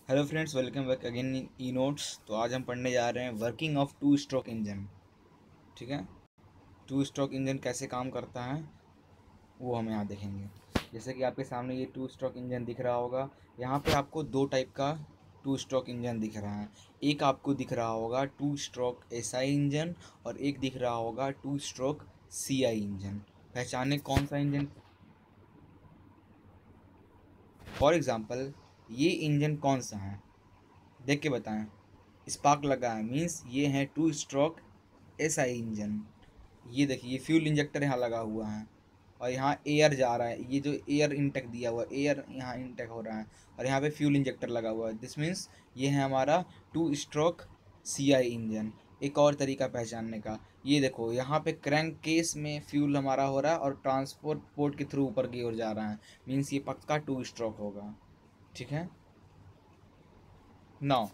Hello friends, welcome back again e notes. तो आज हम पढ़ने जा रहे हैं working of two stroke engine. ठीक है, टू स्ट्रोक इंजन कैसे काम करता है वो हम यहाँ देखेंगे। जैसे कि आपके सामने ये टू स्ट्रोक इंजन दिख रहा होगा। यहाँ पे आपको दो टाइप का टू स्ट्रोक इंजन दिख रहा है। एक आपको दिख रहा होगा टू स्ट्रोक एसआई इंजन और एक दिख रहा होगा टू स्ट्रोक सीआई इंजन। पहचाने कौन सा इंजन। फॉर एग्ज़ाम्पल, ये इंजन कौन सा है देख के बताएं। स्पार्क लगा है मीन्स ये है टू स्ट्रोक एसआई इंजन। ये देखिए, ये फ्यूल इंजेक्टर यहाँ लगा हुआ है और यहाँ एयर जा रहा है। ये जो एयर इंटेक दिया हुआ है, एयर यहाँ इंटेक हो रहा है और यहाँ पे फ्यूल इंजेक्टर लगा हुआ है। दिस मीन्स ये है हमारा टू स्ट्रोक सीआई इंजन। एक और तरीका पहचानने का, ये देखो यहाँ पे क्रैंक केस में फ्यूल हमारा हो रहा है और ट्रांसपोर्ट पोर्ट के थ्रू ऊपर की ओर जा रहा है। मीन्स ये पक्का टू स्ट्रोक होगा। ठीक है। Now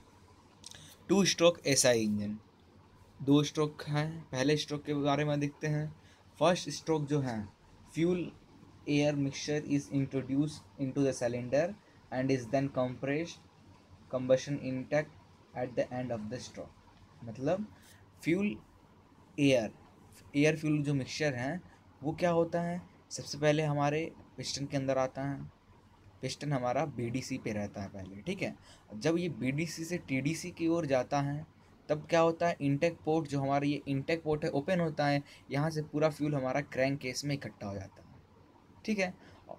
two stroke SI engine दो स्ट्रोक हैं। पहले स्ट्रोक के बारे में देखते हैं। फर्स्ट स्ट्रोक जो है, fuel air mixture is introduced into the cylinder and is then compressed combustion intact at the end of the stroke. मतलब फ्यूल एयर एयर फ्यूल जो मिक्सचर है वो क्या होता है, सबसे पहले हमारे पिस्टन के अंदर आता है। पिस्टन हमारा बीडीसी पे रहता है पहले। ठीक है। जब ये बीडीसी से टीडीसी की ओर जाता है तब क्या होता है, इंटेक पोर्ट जो हमारा ये इंटेक पोर्ट है ओपन होता है। यहाँ से पूरा फ्यूल हमारा क्रैंक केस में इकट्ठा हो जाता है। ठीक है,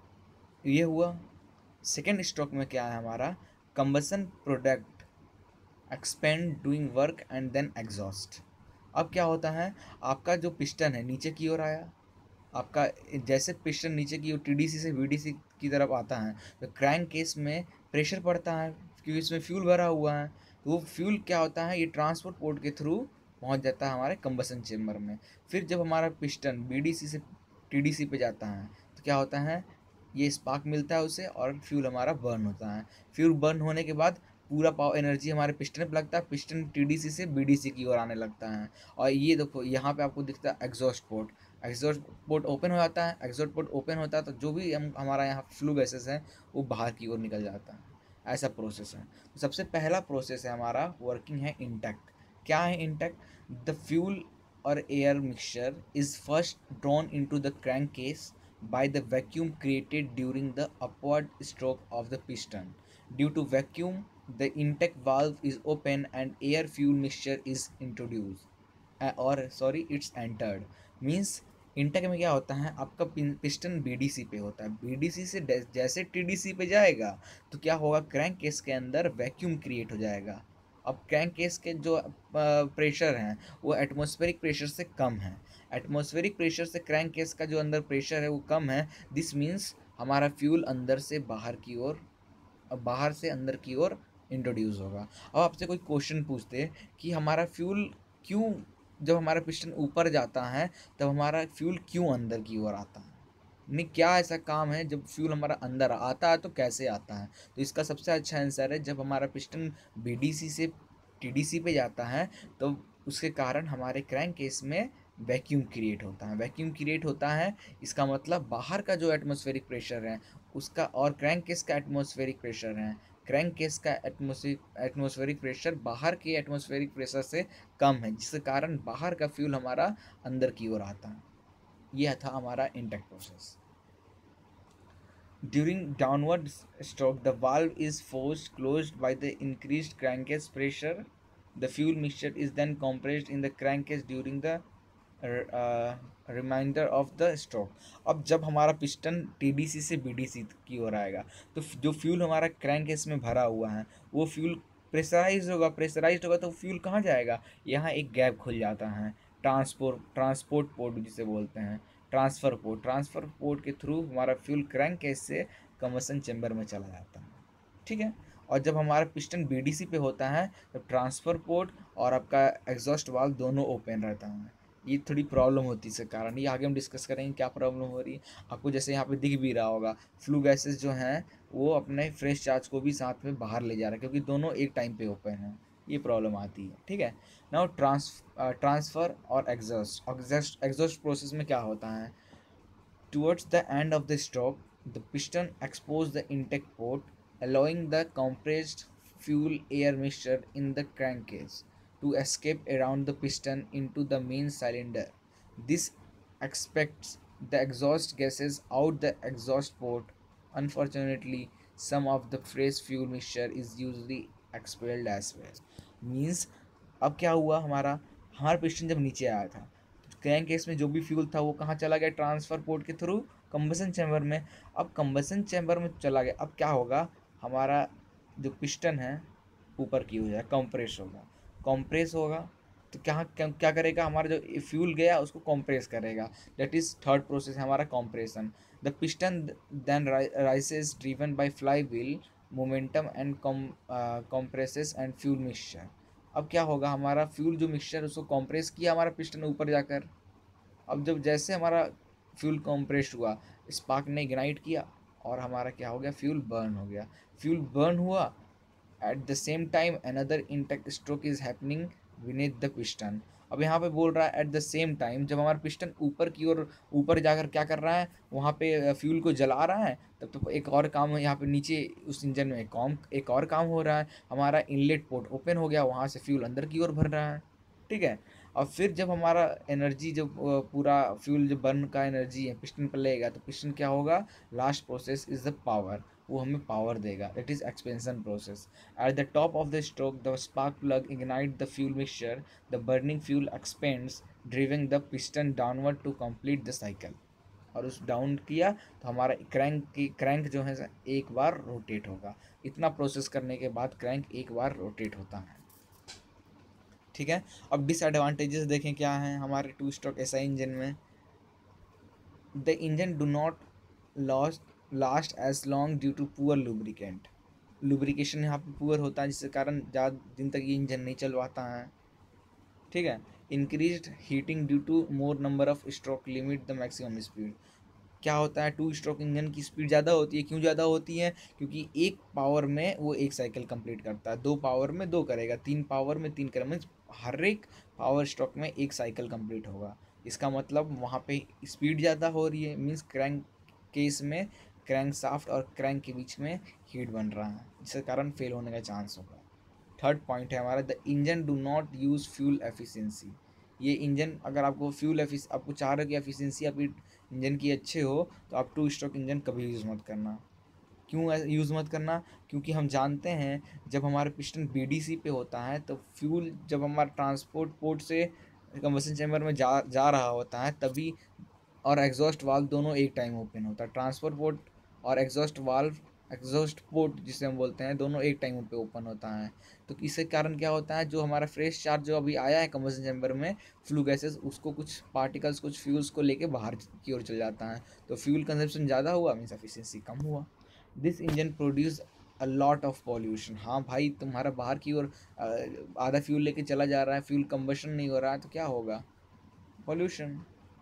ये हुआ। सेकेंड स्ट्रोक में क्या है हमारा, combustion product expand doing work and then exhaust. अब क्या होता है, आपका जो पिस्टन है नीचे की ओर आया। आपका जैसे पिस्टन नीचे की ओर टीडीसी से बीडीसी की तरफ आता है तो क्रैंक केस में प्रेशर पड़ता है क्योंकि इसमें फ्यूल भरा हुआ है। तो वो फ्यूल क्या होता है, ये ट्रांसपोर्ट पोर्ट के थ्रू पहुंच जाता है हमारे कंबसन चेम्बर में। फिर जब हमारा पिस्टन बीडीसी से टीडीसी पे जाता है तो क्या होता है, ये स्पार्क मिलता है उसे और फ्यूल हमारा बर्न होता है। फ्यूल बर्न होने के बाद पूरा पावर एनर्जी हमारे पिस्टन पे लगता है। पिस्टन टीडीसी से बीडीसी की ओर आने लगता है। और ये देखो यहाँ पे आपको दिखता है exhaust port. Exhaust port open हो जाता है। एग्जॉस्ट पोर्ट ओपन होता है तो जो भी हमारा यहाँ फ्लू गैसेस है वो बाहर की ओर निकल जाता है। ऐसा प्रोसेस है। तो सबसे पहला प्रोसेस है हमारा वर्किंग है इंटैक्ट। क्या है intact, the fuel or air mixture is first drawn into the crankcase by the vacuum created during the upward stroke of the piston. Due to vacuum, the intake valve is open and air fuel mixture is introduced. और sorry it's entered. Means intake में क्या होता है, आपका piston BDC पे होता है। BDC से जैसे टीडीसी पे जाएगा तो क्या होगा, क्रैंक केस के अंदर वैक्यूम क्रिएट हो जाएगा। अब क्रैंक केस के जो प्रेशर हैं वो एटमॉस्फेरिक प्रेशर से कम है। एटमॉस्फेरिक प्रेशर से क्रैंक केस का जो अंदर प्रेशर है वो कम है। दिस मीन्स हमारा फ्यूल अंदर से बाहर की ओर, बाहर से अंदर की ओर इंट्रोड्यूस होगा। अब आपसे कोई क्वेश्चन पूछते कि हमारा फ्यूल क्यों, जब हमारा पिस्टन ऊपर जाता है तब हमारा फ्यूल क्यों अंदर की ओर आता है, नहीं क्या ऐसा काम है जब फ्यूल हमारा अंदर आता है तो कैसे आता है। तो इसका सबसे अच्छा आंसर है, जब हमारा पिस्टन बीडीसी से टीडीसी पे जाता है तो उसके कारण हमारे क्रैंक केस में वैक्यूम क्रिएट होता है। वैक्यूम क्रिएट होता है, इसका मतलब बाहर का जो एटमॉस्फेरिक प्रेशर है उसका और क्रैंक केस का एटमॉस्फेरिक प्रेशर है, क्रैंक केस का एटमॉस्फेरिक प्रेशर बाहर के एटमॉस्फेरिक प्रेशर से कम है, जिसके कारण बाहर का फ्यूल हमारा अंदर की ओर आता है। यह था हमारा intake process. During downward stroke, the valve is forced closed by the increased crankcase pressure. The fuel mixture is then compressed in the crankcase during the reminder of the stroke. अब जब हमारा पिस्टन टीडीसी से BDC की ओर आएगा तो जो fuel हमारा crankcase में भरा हुआ है वो फ्यूल प्रेशराइज होगा। प्रेशराइज होगा तो फ्यूल कहाँ जाएगा, यहाँ एक गैप खुल जाता है, ट्रांसपोर्ट पोर्ट जिसे बोलते हैं, ट्रांसफ़र पोर्ट के थ्रू हमारा फ्यूल क्रैंकेस से कंबसन चेंबर में चला जाता है। ठीक है। और जब हमारा पिस्टन बीडीसी पे होता है तो ट्रांसफ़र पोर्ट और आपका एग्जॉस्ट वाल्व दोनों ओपन रहता है। ये थोड़ी प्रॉब्लम होती है इसके कारण, ये आगे हम डिस्कस करेंगे क्या प्रॉब्लम हो रही है। आपको जैसे यहाँ पे दिख भी रहा होगा, फ्लू गैसेस जो हैं वो अपने फ्रेश चार्ज को भी साथ में बाहर ले जा रहे हैं क्योंकि दोनों एक टाइम पे ओपन हैं। ये प्रॉब्लम आती है। ठीक है। नाउ ट्रांसफ़र और एग्जॉस्ट प्रोसेस में क्या होता है, towards the end of the stroke, the piston exposes the intake port. allowing the compressed fuel air mixture in the crankcase to escape around the piston into the main cylinder. This expects the exhaust gases out the exhaust port. Unfortunately, some of the fresh fuel mixture is usually expelled as well. Means अब क्या हुआ, हमारा हमारा piston जब नीचे आया था तो क्रैंक केस में जो भी फ्यूल था वो कहाँ चला गया, ट्रांसफर पोर्ट के थ्रू कंबसन चैम्बर में। अब कंबसन चैम्बर में चला गया, अब क्या होगा, हमारा जो पिस्टन है ऊपर की हो जाए, कंप्रेस होगा। कंप्रेस होगा तो क्या क्या, क्या करेगा, हमारा जो फ्यूल गया उसको कंप्रेस करेगा। दैट इज थर्ड प्रोसेस है हमारा compression. The piston then rises driven by fly wheel momentum and compresses and fuel mixture. अब क्या होगा, हमारा फ्यूल जो मिक्सचर उसको कंप्रेस किया हमारा पिस्टन ऊपर जाकर। अब जब जैसे हमारा फ्यूल कंप्रेस्ड हुआ, स्पार्क ने इग्नाइट किया और हमारा क्या हो गया, फ्यूल बर्न हो गया। फ्यूल बर्न हुआ, at the same time another intake stroke is happening beneath the piston. अब यहाँ पे बोल रहा है एट द सेम टाइम, जब हमारा पिस्टन ऊपर की ओर ऊपर जाकर क्या कर रहा है, वहाँ पे फ्यूल को जला रहा है, तब तो एक और काम है यहाँ पे नीचे उस इंजन में एक और काम हो रहा है, हमारा इनलेट पोर्ट ओपन हो गया, वहाँ से फ्यूल अंदर की ओर भर रहा है। ठीक है। और फिर जब हमारा एनर्जी जब पूरा फ्यूल जो बर्न का एनर्जी है पिस्टन पर लगेगा तो पिस्टन क्या होगा, last process is the power, वो हमें पावर देगा, it is expansion process. At the top of the stroke the spark plug ignite the fuel mixture, the burning fuel expands driving the piston downward to complete the cycle. और उस down किया तो हमारा crank जो है एक बार rotate होगा। इतना प्रोसेस करने के बाद क्रैंक एक बार रोटेट होता है। ठीक है। अब डिसएडवांटेजेस देखें क्या हैं हमारे टू स्ट्रोक एसआई इंजन में। The engine do not last as long due to poor lubricant. Lubrication यहाँ पे पुअर होता है जिसके कारण ज़्यादा दिन तक ये इंजन नहीं चल पाता है। ठीक है। Increase heating due to more number of stroke limit the maximum speed. क्या होता है, टू स्ट्रोक इंजन की स्पीड ज़्यादा होती है। क्यों ज़्यादा होती है, क्योंकि एक पावर में वो एक साइकिल कंप्लीट करता है, दो पावर में दो करेगा, तीन पावर में तीन करेगा, मीन्स हर एक पावर स्ट्रोक में एक साइकिल कंप्लीट होगा। इसका मतलब वहाँ पे स्पीड ज़्यादा हो रही है, मीन्स क्रैंक केस में क्रैंक शाफ्ट और क्रैंक के बीच में हीट बन रहा है, जिसके कारण फेल होने का चांस होगा। थर्ड पॉइंट है हमारा, the engine do not use fuel efficiency. ये इंजन अगर आपको आपको चाह रहे हो कि एफिशिएंसी आपकी इंजन की अच्छे हो तो आप टू स्ट्रोक इंजन कभी यूज़ मत करना। क्यों यूज़ मत करना, क्योंकि हम जानते हैं जब हमारे पिस्टन बीडीसी पे होता है तो फ्यूल जब हमारा ट्रांसपोर्ट पोर्ट से कंबशन चैम्बर में जा रहा होता है तभी, और एग्जॉस्ट वाल्व दोनों एक टाइम ओपन होता है। ट्रांसफर पोर्ट और एग्जॉस्ट पोर्ट जिसे हम बोलते हैं, दोनों एक टाइम पे ओपन होता है। तो इसके कारण क्या होता है, जो हमारा फ्रेश चार्ज जो अभी आया है कंबशन चैम्बर में फ्लू गैसेस, उसको कुछ पार्टिकल्स कुछ फ्यूल्स को लेके बाहर की ओर चल जाता है। तो फ्यूल कंजप्शन ज़्यादा हुआ मीन्स एफिशिएंसी कम हुआ। This engine produce a lot of pollution. हाँ भाई, तुम्हारा बाहर की ओर आधा फ्यूल लेके चला जा रहा है, फ्यूल कंबशन नहीं हो रहा है तो क्या होगा, पॉल्यूशन।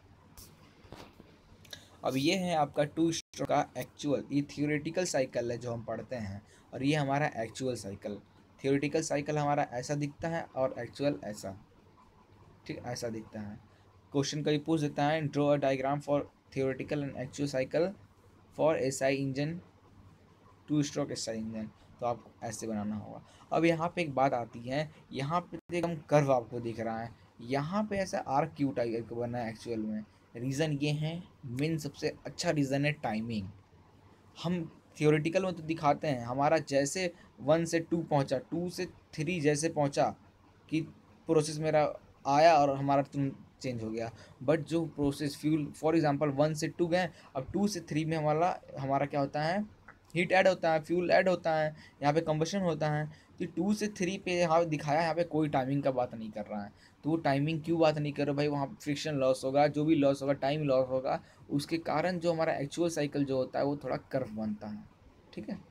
अब ये है आपका टू स्ट्रोक का एक्चुअल, ये थियोरेटिकल साइकिल है जो हम पढ़ते हैं, और ये हमारा एक्चुअल साइकिल। थियोरेटिकल साइकिल हमारा ऐसा दिखता है और एक्चुअल ऐसा, ठीक ऐसा दिखता है। क्वेश्चन कभी पूछ देता है, draw a diagram for theoretical and actual cycle for SI engine, two stroke SI engine, तो आपको ऐसे बनाना होगा। अब यहाँ पे एक बात आती है, यहाँ पे एकदम कर्व आपको दिख रहा है, यहाँ पे ऐसा आर्क क्यू टाइप का बना है एक्चुअल में। रीज़न ये है, मेन सबसे अच्छा रीज़न है टाइमिंग। हम थियोरेटिकल में तो दिखाते हैं हमारा जैसे 1 से 2 पहुंचा, 2 से 3 जैसे पहुंचा कि प्रोसेस मेरा आया और हमारा तुम चेंज हो गया। बट जो प्रोसेस फ्यूल फॉर एग्जांपल 1 से 2 गए, अब 2 से 3 में हमारा हमारा क्या होता है, हीट ऐड होता है, फ्यूल ऐड होता है, यहाँ पे कंबशन होता है। तो 2 से 3 पे यहाँ दिखाया, यहाँ पे कोई टाइमिंग का बात नहीं कर रहा है। तो वो टाइमिंग क्यों बात नहीं कर रहे भाई, वहाँ फ्रिक्शन लॉस होगा, जो भी लॉस होगा, टाइम लॉस होगा, उसके कारण जो हमारा एक्चुअल साइकिल जो होता है वो थोड़ा कर्व बनता है। ठीक है।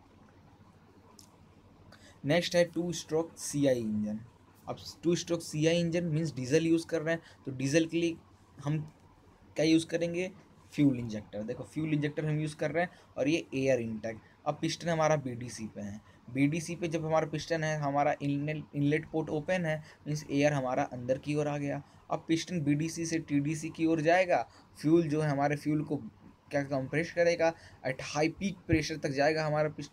नेक्स्ट है two stroke C I engine. अब two stroke C I engine means diesel use कर रहे हैं, तो डीजल के लिए हम क्या यूज़ करेंगे, फ्यूल इंजेक्टर। देखो फ्यूल इंजेक्टर हम यूज़ कर रहे हैं, और ये एयर इंटेक। अब पिस्टन हमारा बीडीसी पे है, बीडीसी पे जब हमारा पिस्टन है, हमारा इनलेट पोर्ट ओपन है, मीन्स एयर हमारा अंदर की ओर आ गया। अब पिस्टन बीडीसी से टीडीसी की ओर जाएगा, फ्यूल जो है हमारे फ्यूल को क्या कंप्रेस करेगा, एट हाई पीक प्रेशर तक जाएगा हमारा पिस्टन,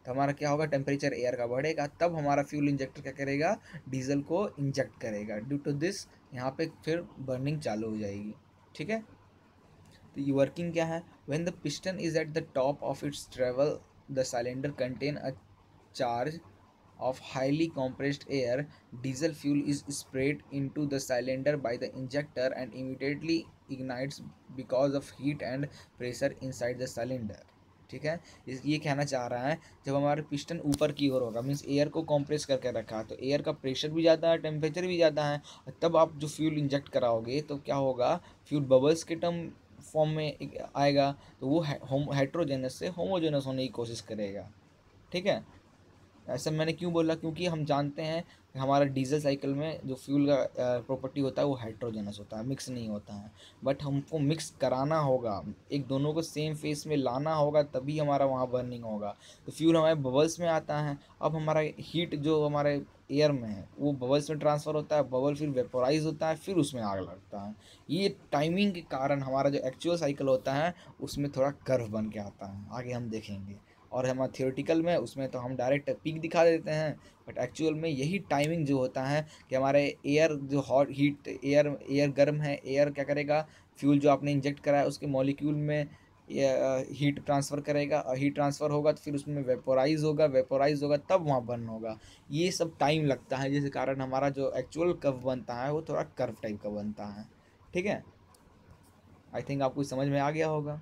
तो हमारा क्या होगा, टेम्परेचर एयर का बढ़ेगा, तब हमारा फ्यूल इंजेक्टर क्या करेगा, डीजल को इंजेक्ट करेगा। ड्यू टू दिस यहाँ पे फिर बर्निंग चालू हो जाएगी। ठीक है, तो ये वर्किंग क्या है, when the piston is at the top of its travel the cylinder contain a charge of highly compressed air. Diesel fuel is sprayed into the cylinder by the injector and immediately ignites because of heat and pressure inside the cylinder। ठीक है, ये कहना चाह रहा है जब हमारे piston ऊपर की ओर होगा, मीन्स एयर को कंप्रेस करके रखा है, तो एयर का प्रेशर भी ज़्यादा है, टेम्परेचर भी ज़्यादा है, तब आप जो फ्यूल इंजेक्ट कराओगे तो क्या होगा, फ्यूल बबल्स के टर्म फॉर्म में आएगा, तो वो हेट्रोजेनस से होमोजेनस होने की कोशिश करेगा। ठीक है, ऐसा मैंने क्यों बोला, क्योंकि हम जानते हैं कि हमारा डीजल साइकिल में जो फ्यूल का प्रॉपर्टी होता है वो हाइड्रोजनस होता है, मिक्स नहीं होता है। बट हमको मिक्स कराना होगा, एक दोनों को सेम फेस में लाना होगा, तभी हमारा वहाँ बर्निंग होगा। तो फ्यूल हमारे बबल्स में आता है, अब हमारा हीट जो हमारे एयर में है वो बबल्स में ट्रांसफ़र होता है, बबल फिर वेपोराइज होता है, फिर उसमें आग लगता है। ये टाइमिंग के कारण हमारा जो एक्चुअल साइकिल होता है उसमें थोड़ा कर्व बन के आता है, आगे हम देखेंगे। और हमारा थियोरेटिकल में उसमें तो हम डायरेक्ट पीक दिखा देते हैं, बट एक्चुअल में यही टाइमिंग जो होता है कि हमारे एयर जो हॉट हीट एयर गर्म है, एयर क्या करेगा, फ्यूल जो आपने इंजेक्ट करा है उसके मॉलिक्यूल में हीट ट्रांसफ़र करेगा, और हीट ट्रांसफ़र होगा तो फिर उसमें वेपोराइज होगा तब वहाँ बर्न होगा। ये सब टाइम लगता है, जिसके कारण हमारा जो एक्चुअल कर्व बनता है वो थोड़ा कर्व टाइप का बनता है। ठीक है, आई थिंक आपको समझ में आ गया होगा।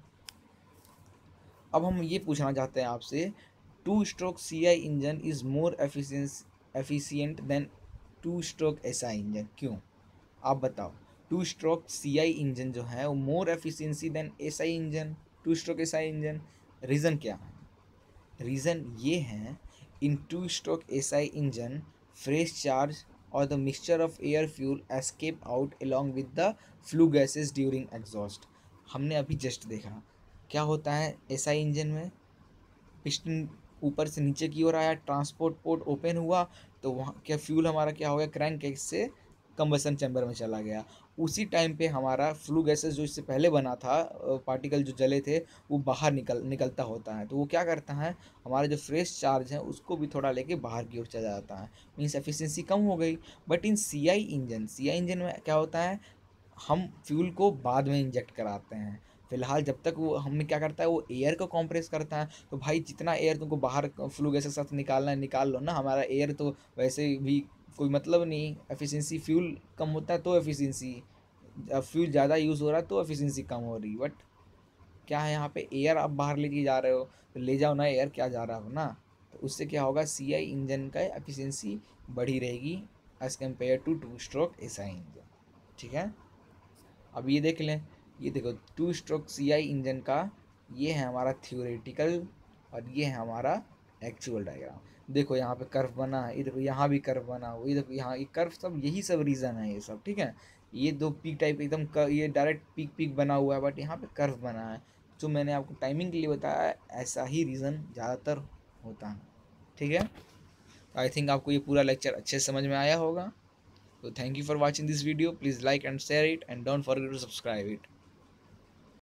अब हम ये पूछना चाहते हैं आपसे, two stroke C I engine is more efficient than two stroke S I engine, क्यों? आप बताओ। Two stroke C I engine जो है वो more efficiency than S I engine, two stroke S I engine, reason क्या है? Reason ये है, in two stroke S I engine fresh charge और the mixture of air fuel escape out along with the flue gases during exhaust. हमने अभी just देखा क्या होता है एस आई इंजन में, पिस्टन ऊपर से नीचे की ओर आया, ट्रांसपोर्ट पोर्ट ओपन हुआ, तो वहाँ क्या फ्यूल हमारा क्या हो गया, क्रैंक केस से कंबसन चैम्बर में चला गया। उसी टाइम पे हमारा फ्लू गैसेस जो इससे पहले बना था, पार्टिकल जो जले थे वो बाहर निकलता होता है, तो वो क्या करता है, हमारे जो फ्रेश चार्ज है उसको भी थोड़ा लेके बाहर की ओर चला जाता है, मीन्स एफिशिएंसी कम हो गई। But in C I engine में क्या होता है, हम फ्यूल को बाद में इंजेक्ट कराते हैं, फिलहाल जब तक वो हमें क्या करता है, वो एयर को कंप्रेस करता है। तो भाई जितना एयर तुमको बाहर फ्लू गैस के साथ निकालना है निकाल लो ना, हमारा एयर तो वैसे भी कोई मतलब नहीं, एफिशिएंसी फ्यूल कम होता है तो एफिशिएंसी, फ्यूल ज़्यादा यूज़ हो रहा है तो एफिशिएंसी कम हो रही। बट क्या है, यहाँ पे एयर आप बाहर लेके जा रहे हो, तो ले जाओ ना, एयर क्या जा रहा हो ना, तो उससे क्या होगा, सी आई इंजन का एफिशिएंसी बढ़ी रहेगी as compare to two stroke S I engine. ठीक है, अब ये देख लें, ये देखो two stroke C I engine का ये है हमारा थियोरेटिकल, और ये है हमारा एक्चुअल डायग्राम। देखो यहाँ पे कर्व बना है, इधर यहाँ भी कर्व बना हुआ, इधर यहाँ ये कर्व, सब यही सब रीज़न है ये सब। ठीक है, ये दो पीक टाइप एकदम ये डायरेक्ट पीक पीक बना हुआ है, बट यहाँ पे कर्व बना है, जो मैंने आपको टाइमिंग के लिए बताया है, ऐसा ही रीज़न ज़्यादातर होता है। ठीक है, आई थिंक आपको ये पूरा लेक्चर अच्छे से समझ में आया होगा। So thank you for watching this video. Please like and share it, and don't forget to subscribe it.